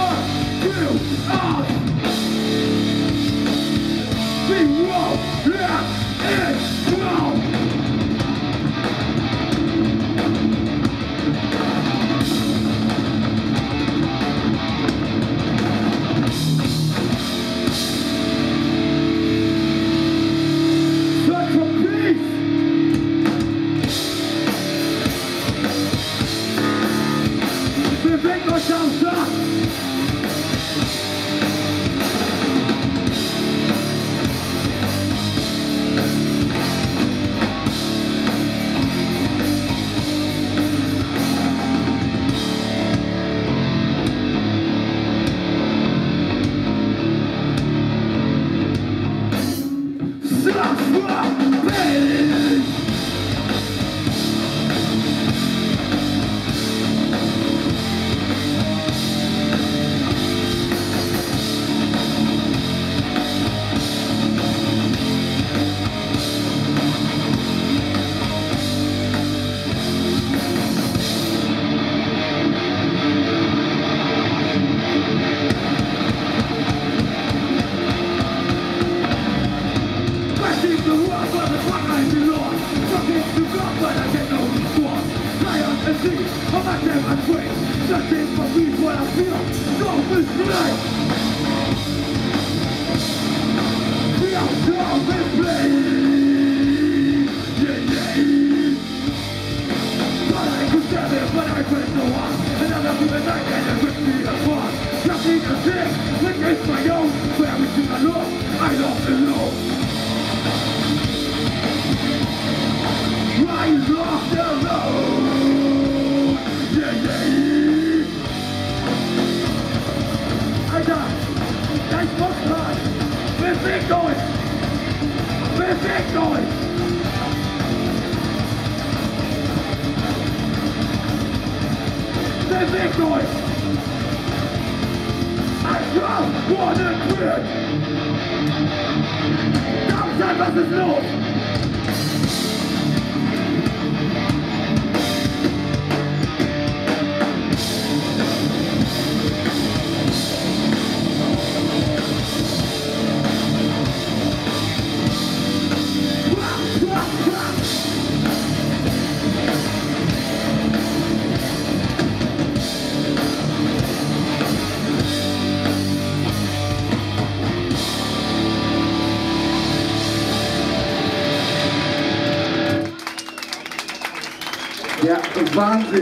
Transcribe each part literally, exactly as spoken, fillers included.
Ja, Wahnsinn.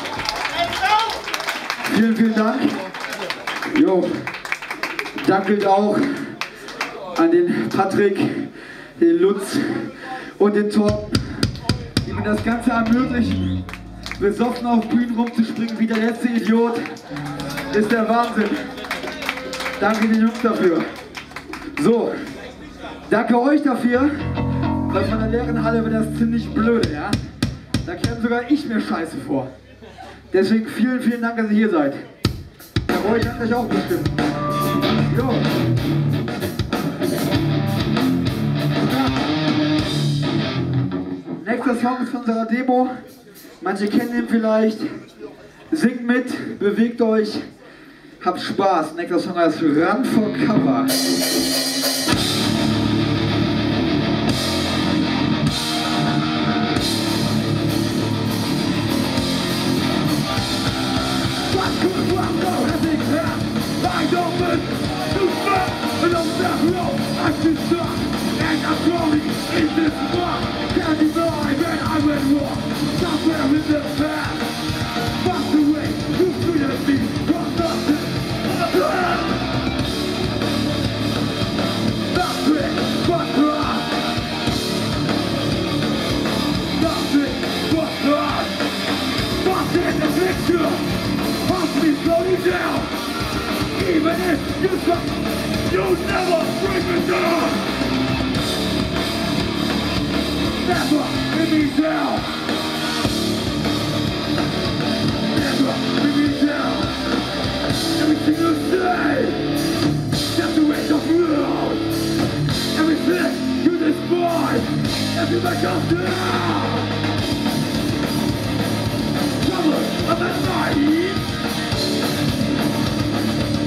Vielen, vielen Dank. Jo, danke auch an den Patrick, den Lutz und den Torben, die mir das Ganze ermöglichen, besoffen auf Bühnen rumzuspringen wie der letzte Idiot. Ist der Wahnsinn. Danke den Jungs dafür. So, danke euch dafür, weil von der leeren Halle wird das ziemlich blöde, ja? Da käme sogar ich mir scheiße vor. Deswegen vielen, vielen Dank, dass ihr hier seid. Bei euch hat euch auch bestimmt. Jo. Nächster Song ist von unserer Demo. Manche kennen ihn vielleicht. Singt mit, bewegt euch, habt Spaß. Nächster Song heißt Run for Cover. Even if you suck, you'll never bring me down. Never bring me down. Never bring me down. Everything you say, that's the way of world. Everything you despise, everything comes down. Trouble of the night.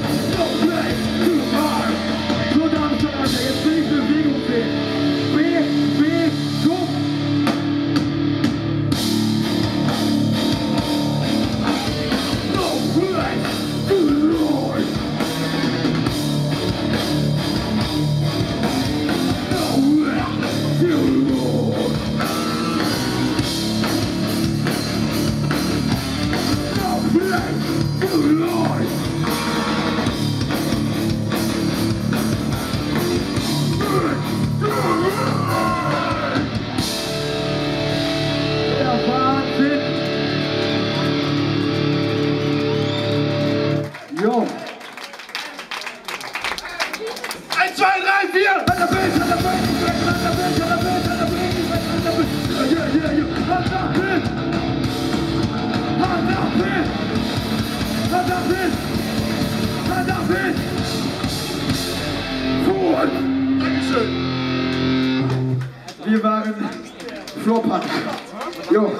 Patrick. Jo.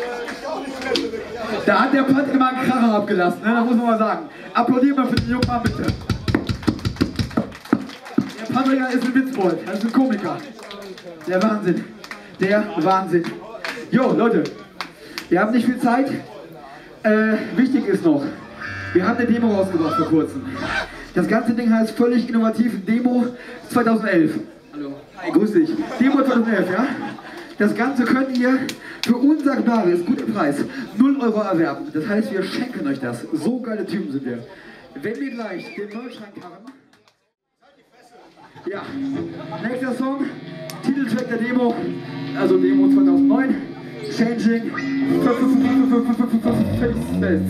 Da hat der Patrick mal einen Kracher abgelassen, ne? Das muss man mal sagen. Applaudieren wir für den jungen Mann, bitte. Der Patrick ist ein Witzbold, das ist ein Komiker. Der Wahnsinn. Der Wahnsinn. Jo, Leute, wir haben nicht viel Zeit. Äh, wichtig ist noch, wir haben eine Demo rausgebracht vor kurzem. Das ganze Ding heißt völlig innovativ Demo zweitausendelf. Hallo. Hi, grüß dich. Demo zweitausendelf, ja? Das Ganze könnt ihr für unsagbares, guter Preis, null Euro erwerben. Das heißt, wir schenken euch das. So geile Typen sind wir. Wenn wir gleich den Merch reinkarren. Ja, nächster Song, Titeltrack der Demo, also Demo zweitausendneun, Changing Faces.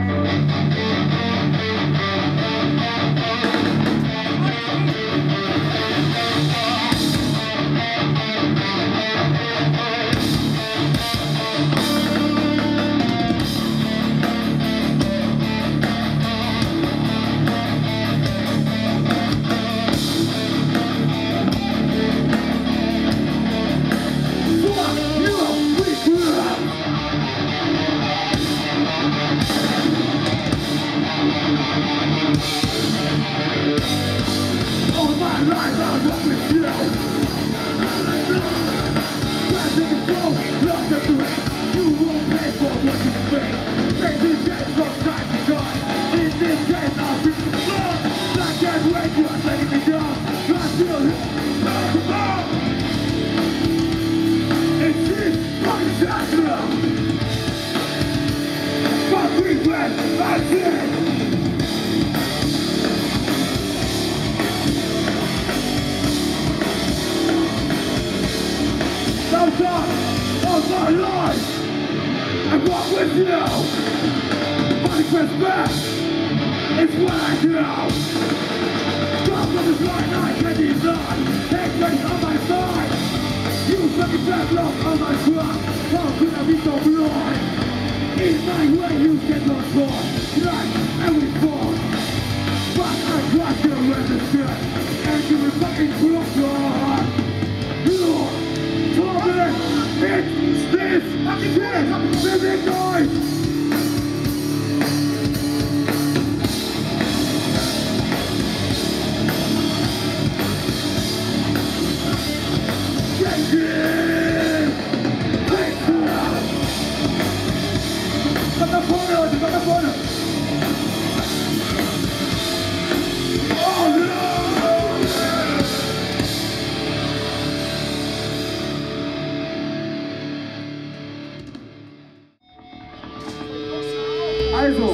Also,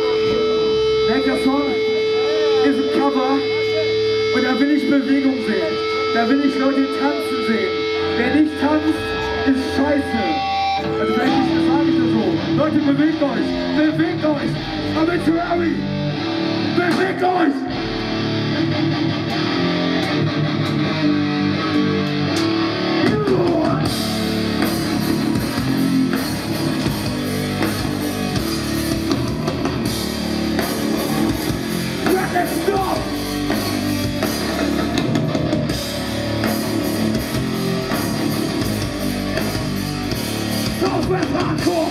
nächster Song ist ein Cover und da will ich Bewegung sehen. Da will ich Leute tanzen sehen. Wer nicht tanzt, ist scheiße. Also vielleicht nicht, das sage ich nur so. Leute, bewegt euch! Bewegt euch! Arbitrary! Bewegt euch! Let's stop! Southwest Hardcore!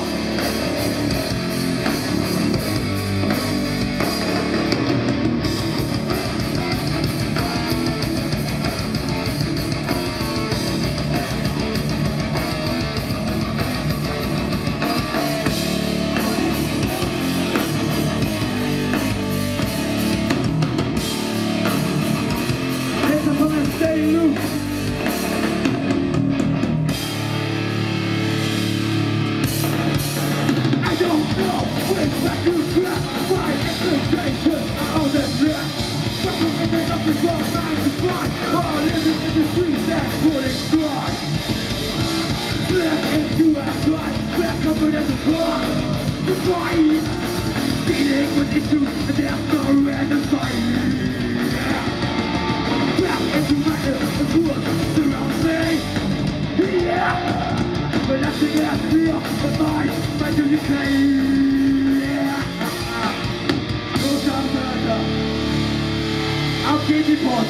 Auf geht die Post!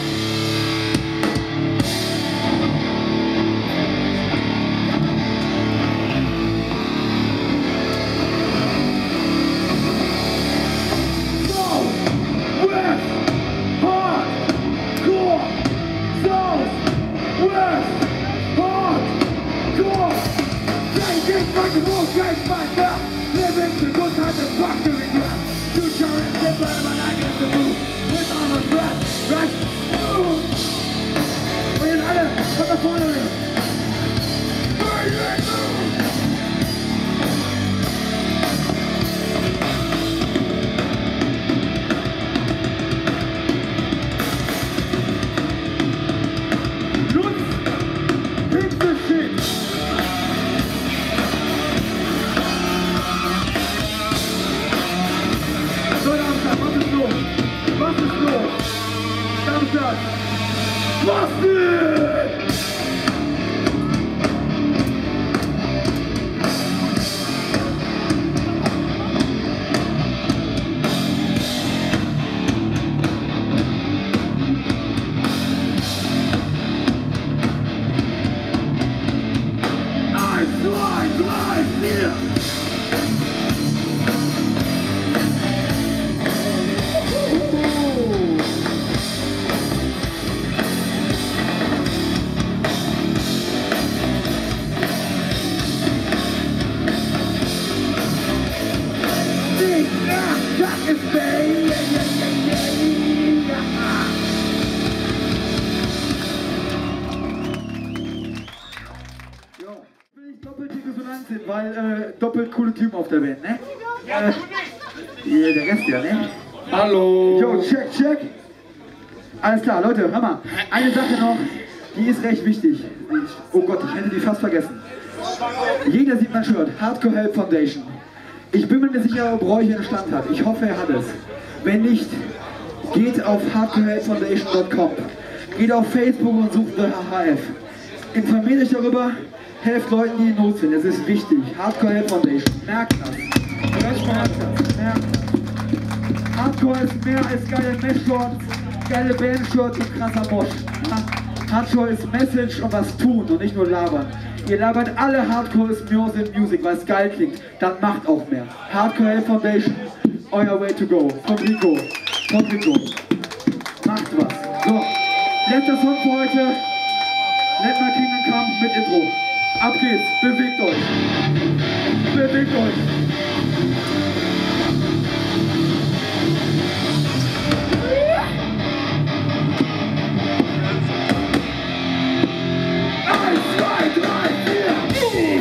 Weil äh, doppelt coole Typen auf der Band, ne? Ja, äh, ja, der Rest ja, ne? Hallo! Jo, check, check! Alles klar, Leute, hör mal. Eine Sache noch, die ist recht wichtig. Oh Gott, ich hätte die fast vergessen. Jeder sieht mein Shirt, Hardcore Help Foundation. Ich bin mir nicht sicher, ob Roy hier einen Stand hat. Ich hoffe, er hat es. Wenn nicht, geht auf hardcore help foundation punkt com. Geht auf Facebook und sucht The H H F. Informiert euch darüber. Helft Leuten, die in Not sind. Es ist wichtig. Hardcore Help Foundation. Merkt das. Merkt das. Merkt das. Hardcore ist mehr als geile Mesh-Shorts, geile Band-Shorts und krasser Mosch. Hardcore ist Message und was tun und nicht nur labern. Ihr labert alle Hardcore ist Music, Music, weil es geil klingt. Dann macht auch mehr. Hardcore Help Foundation, euer way to go. Von Rico. Von Rico. Macht was. So. Letzter Song für heute. Let My Kingdom Come mit Intro. Ab geht's, bewegt euch, bewegt euch. Eins, zwei, drei, vier.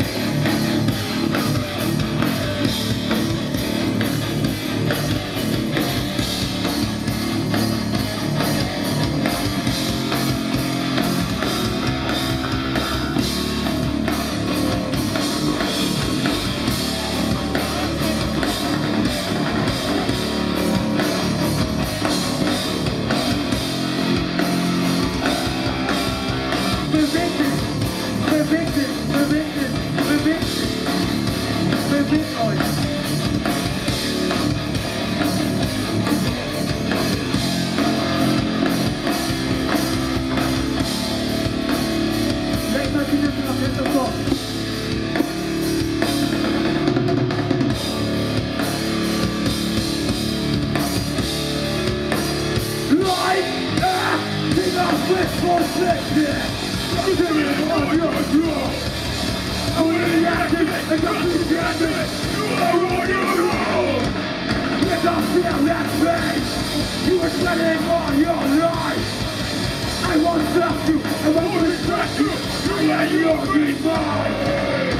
You are spending all your life. I won't stop you, I won't distract you. You let your be mine.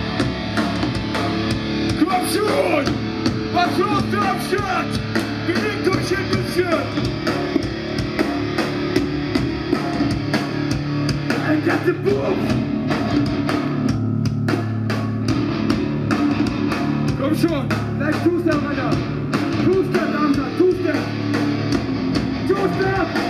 Komm schon! Was los, Darmstadt? Bewegt euch ein bisschen! And get the boom! Komm schon! Vielleicht tust du weiter! Tust du, Darmstadt, tust du! Tust du!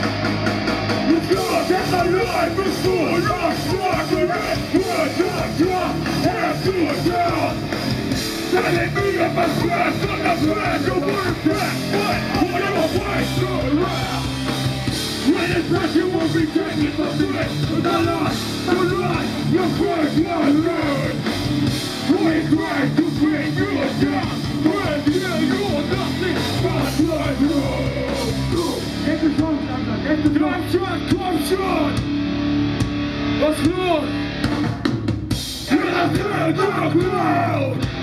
Get alive before you're stuck with it. We're just drunk, we're too down. Telling me of my stress on the plan. You wouldn't back, but what am I way to around? When it's back, you won't be taking from it. The lie, the lie, your first one learn. We try to bring you down. When you're nothing but blood. Nächste Chance, Alter, nächste Chance. Komm schon, komm schon! Was los? You're the third of the crowd!